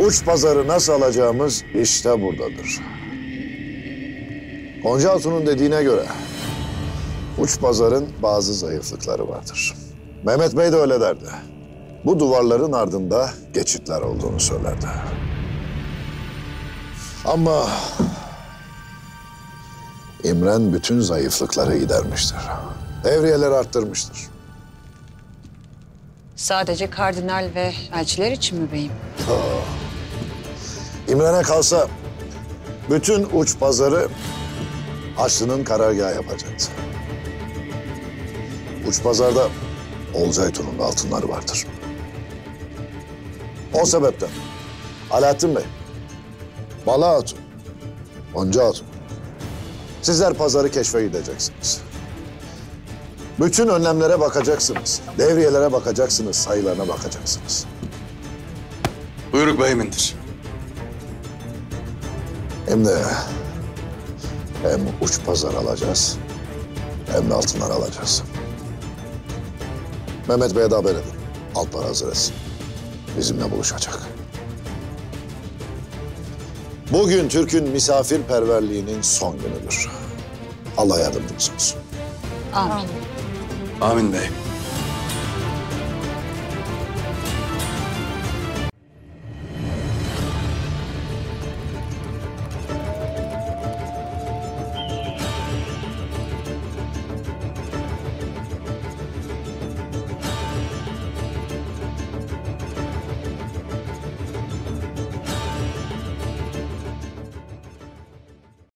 Uç pazarı nasıl alacağımız işte buradadır. Gonca Hatun'un dediğine göre uç pazarın bazı zayıflıkları vardır. Mehmet Bey de öyle derdi. Bu duvarların ardında geçitler olduğunu söylerdi. Ama İmren bütün zayıflıkları gidermiştir. Devriyeleri arttırmıştır. Sadece kardinal ve elçiler için mi beyim? İmren'e kalsa bütün uç pazarı Haçlı'nın karargahı yapacaktı. Uç pazarda Olcay Tun'un altınları vardır. O sebepten Alaaddin Bey, Bala Hatun, Gonca Hatun, sizler pazarı keşfe gideceksiniz. Bütün önlemlere bakacaksınız, devriyelere bakacaksınız, sayılarına bakacaksınız. Buyruk beyimindir. Hem uç pazar alacağız, hem de altınlar alacağız. Mehmet Bey'e de haber edin. Alplar hazır etsin. Bizimle buluşacak. Bugün Türk'ün misafirperverliğinin son günüdür. Allah yardımcımız olsun. Amin. Amin beyim.